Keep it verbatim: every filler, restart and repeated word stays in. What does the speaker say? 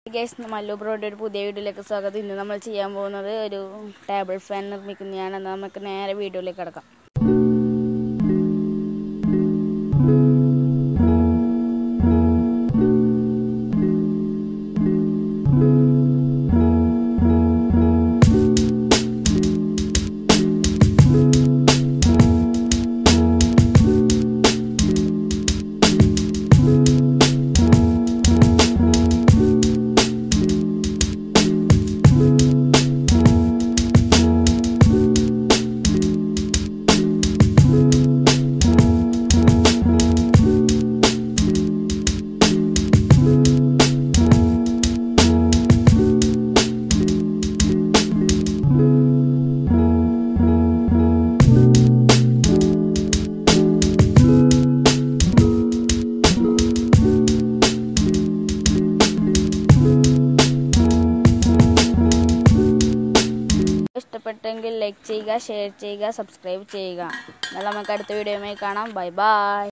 Guys, Mallu ബ്രോയുടെ ഒരു പുതിയ വീഡിയോയിലേക്ക് സ്വാഗതം. ഇന്ന് നമ്മൾ ചെയ്യാൻ പോകുന്നത് ഒരു ടേബിൾ ഫാൻ നിർമ്മിക്കുന്നതാണ്. നമുക്ക് നേരെ വീഡിയോയിലേക്ക് കിടക്കാം. ഇഷ്ടപ്പെട്ടെങ്കിൽ ലൈക്ക് ചെയ്യുക, ഷെയർ ചെയ്യുക, സബ്സ്ക്രൈബ് ചെയ്യുക. എന്നാൽ നമുക്ക് അടുത്ത വീഡിയോയുമായി കാണാം. Bye by.